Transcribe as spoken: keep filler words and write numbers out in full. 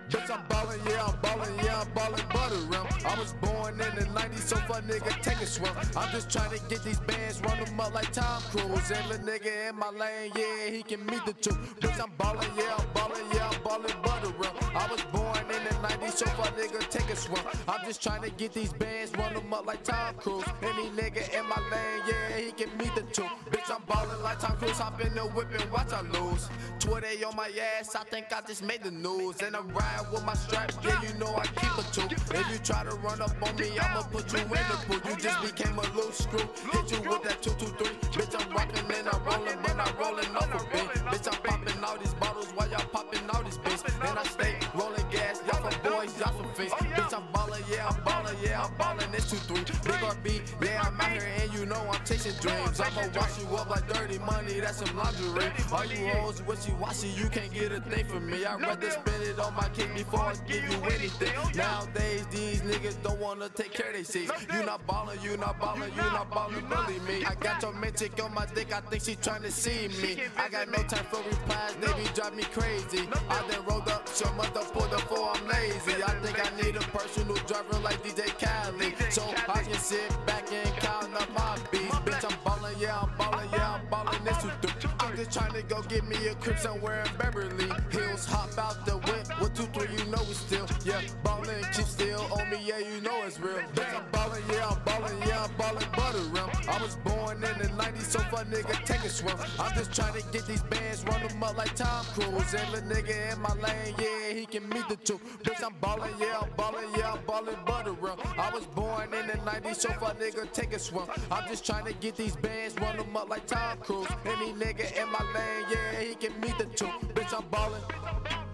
Bitch, I'm ballin', yeah, I'm ballin', yeah, I'm ballin' butter rim. I was born in the nineties, so fuck nigga, take a swim. I'm just tryna get these bands, run them up like Tom Cruise. Every nigga in my lane, yeah, he can meet the truth. Bitch, I'm ballin', yeah, I'm ballin', yeah, I'm ballin' butter rim. I was born in the nineties, so fuck nigga, take a swim. I'm just tryna get these bands, run them up like Tom Cruise. Any nigga in my lane, yeah, he can meet the truth. Bitch, I'm ballin' like Tom Cruise, hop in the whip and watch I lose. Twitter on my ass, I think I just made the news. And I'm riding with my strap, yeah, you know I keep a two. If you try to run up on me, I'ma put you in the pool. You just became a loose screw, hit you with that two two three. Bitch, I'm rockin' and I'm rollin', but I'm rollin' off a beat. Bitch, I'm poppin' all these bottles while y'all poppin' all these beats. And I stay rollin' gas, y'all some boys, y'all some fiends. Bitch, I'm ballin', yeah, I'm ballin', yeah, I'm ballin', it's two three. Big R B, yeah, I'm out here and you know I'm chasing dreams. I'ma wash you up like dirty money, that's some lingerie. All you hoes wishy-washy, you can't get a thing from me. I'd rather spend it on my kid before I give you anything. Nowadays, these niggas don't wanna take care of their seats. You not ballin', you not ballin', you not ballin', bully me. I got your main chick on my dick, I think she tryna see me. I got no time for replies, they be drive me crazy. I done rolled up, your mother pulled up for I'm lazy. I think I need a personal driver like D J Khaled, so I can sit back and count up my beats. Bitch, I'm ballin', yeah, I'm ballin', yeah, I'm ballin', this you do. I'm just tryna go get me a crib somewhere in Beverly Hills. Hop out the whip with two, three, you know it's still. Yeah, ballin', keep still on me, yeah, you know it's real. Bitch, I'm ballin', yeah, I'm ballin', yeah, I'm ballin' butter rim. I was born in the nineties, so fuck nigga, take a swim. I'm just tryna get these bands, run them up like Tom Cruise. Every nigga in my lane, yeah, he can meet the truth. Bitch, I'm ballin', yeah, I'm ballin', yeah, I'm ballin' butter rim. I was born in the nineties, so fuck nigga, take a swim. I'm just tryna get these bands, run them up like Tom Cruise. Any nigga in my lane, yeah, he can meet the truth. Bitch, I'm ballin'.